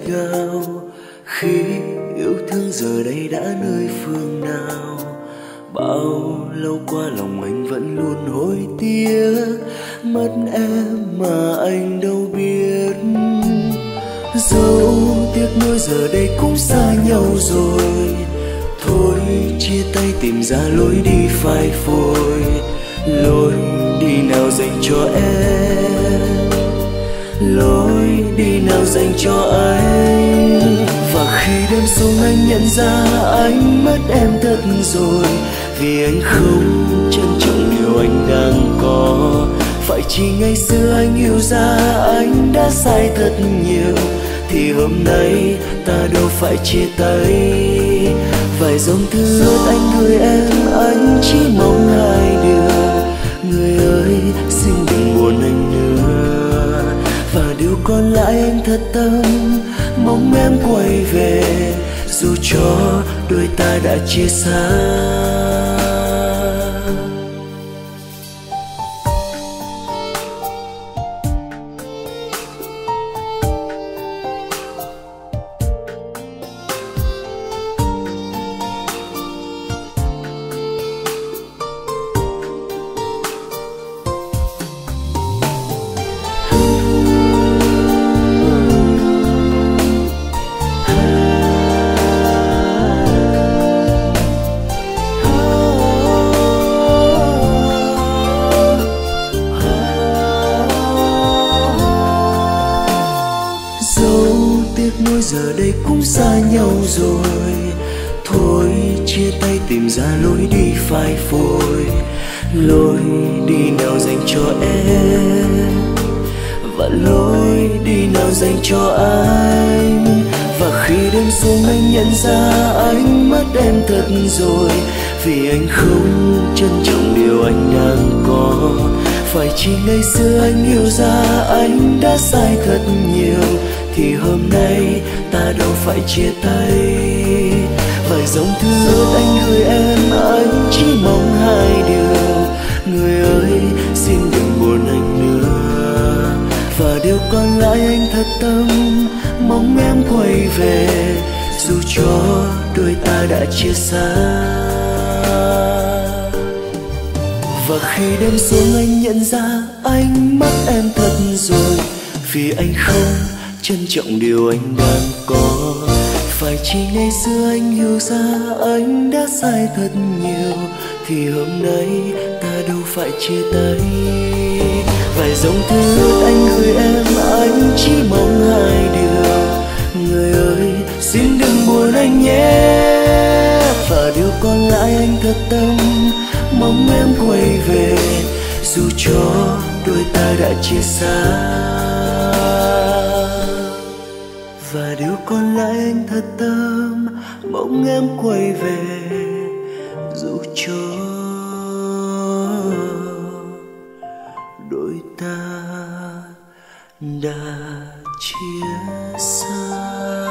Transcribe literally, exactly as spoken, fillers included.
cao. Khi yêu thương giờ đây đã nơi phương nào, bao lâu qua lòng anh vẫn luôn hối tiếc. Mất em mà anh đâu biết, dẫu tiếc nuối giờ đây cũng xa nhau rồi. Thôi chia tay tìm ra lối đi phai phôi, lối đi nào dành cho em, lối đi nào dành cho anh. Và khi đêm xuống anh nhận ra anh mất em thật rồi, vì anh không trân trọng điều anh đang có. Phải chỉ ngày xưa anh hiểu ra anh đã sai thật nhiều, thì hôm nay ta đâu phải chia tay. Vài dòng thư ước anh gửi em, anh chỉ mong hai điều. Người ơi xin đừng buồn anh nữa, và điều còn lại anh thật tâm mong em quay về, dù cho đôi ta đã chia xa. Giờ đây cũng xa nhau rồi, thôi chia tay tìm ra lối đi phai phôi, lối đi nào dành cho em và lối đi nào dành cho anh. Và khi đêm xuống anh nhận ra anh mất em thật rồi, vì anh không trân trọng điều anh đang có. Phải chỉ ngày xưa anh hiểu ra anh đã sai thật nhiều, thì hôm nay ta đâu phải chia tay. Vài dòng thư ước anh gửi em, anh chỉ mong hai điều. Người ơi xin đừng buồn anh nữa, và điều còn lại anh thật tâm mong em quay về, dù cho đôi ta đã chia xa. Và khi đêm xuống anh nhận ra anh mất em thật rồi, vì anh không trân trọng điều anh đang có. Phải chỉ ngày xưa anh hiểu ra anh đã sai thật nhiều, thì hôm nay ta đâu phải chia tay. Vài dòng thư ước anh gửi em, anh chỉ mong hai điều. Người ơi xin đừng buồn anh nhé, và điều còn lại anh thật tâm mong em quay về, dù cho đôi ta đã chia xa. Và điều còn lại anh thật tâm mong em quay về, dù cho đôi ta đã chia xa.